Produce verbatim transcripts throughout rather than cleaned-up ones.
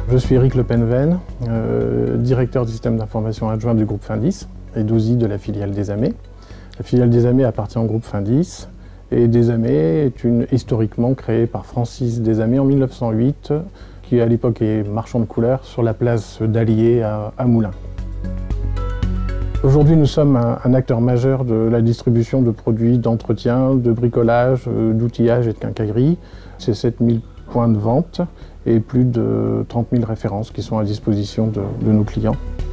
Je suis Eric Le Penven, euh, directeur du système d'information adjoint du groupe Findis et d'O S I de la filiale Desamé. La filiale Desamé appartient au groupe Findis et Desamé est une, historiquement créée par Francis Desamé en mille neuf cent huit, qui à l'époque est marchand de couleurs sur la place d'Allier à, à Moulins. Aujourd'hui, nous sommes un, un acteur majeur de la distribution de produits d'entretien, de bricolage, d'outillage et de quincaillerie. C'est sept mille points de vente et plus de trente mille références qui sont à disposition de, de nos clients.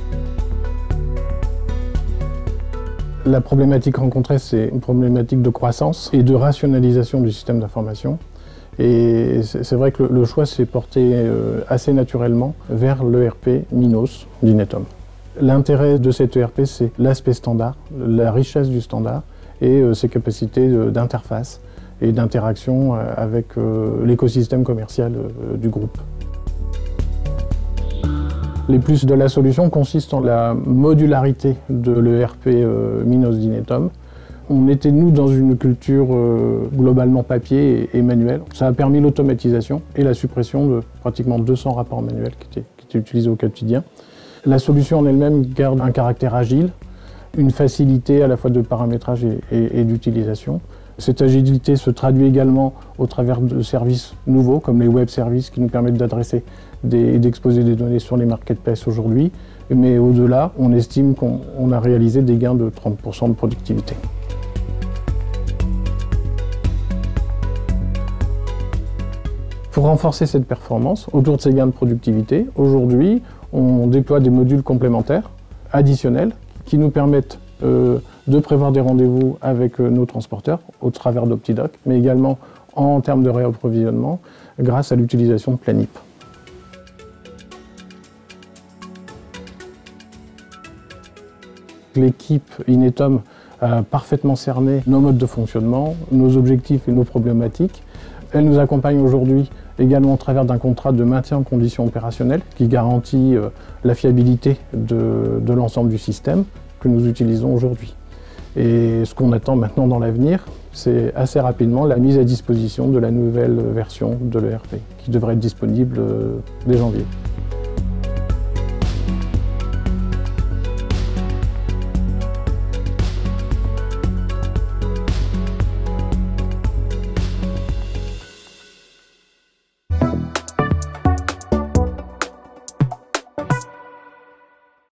La problématique rencontrée, c'est une problématique de croissance et de rationalisation du système d'information. Et c'est vrai que le, le choix s'est porté euh, assez naturellement vers l'E R P Minos d'Inetum. L'intérêt de cet E R P, c'est l'aspect standard, la richesse du standard et euh, ses capacités d'interface et d'interaction euh, avec euh, l'écosystème commercial euh, du groupe. Les plus de la solution consistent en la modularité de l'E R P euh, Minos d'Inetum. On était, nous, dans une culture euh, globalement papier et, et manuelle. Ça a permis l'automatisation et la suppression de pratiquement deux cents rapports manuels qui étaient, qui étaient utilisés au quotidien. La solution en elle-même garde un caractère agile, une facilité à la fois de paramétrage et, et, et d'utilisation. Cette agilité se traduit également au travers de services nouveaux, comme les web services qui nous permettent d'adresser et d'exposer des données sur les marketplaces aujourd'hui. Mais au-delà, on estime qu'on a réalisé des gains de trente pour cent de productivité. Pour renforcer cette performance, autour de ces gains de productivité, aujourd'hui, on déploie des modules complémentaires, additionnels, qui nous permettent euh, de prévoir des rendez-vous avec euh, nos transporteurs au travers d'Optidoc, mais également en termes de réapprovisionnement grâce à l'utilisation de Planip. L'équipe Inetum a parfaitement cerné nos modes de fonctionnement, nos objectifs et nos problématiques. Elle nous accompagne aujourd'hui également au travers d'un contrat de maintien en conditions opérationnelles qui garantit euh, la fiabilité de, de l'ensemble du système que nous utilisons aujourd'hui. Et ce qu'on attend maintenant dans l'avenir, c'est assez rapidement la mise à disposition de la nouvelle version de l'E R P qui devrait être disponible euh, dès janvier.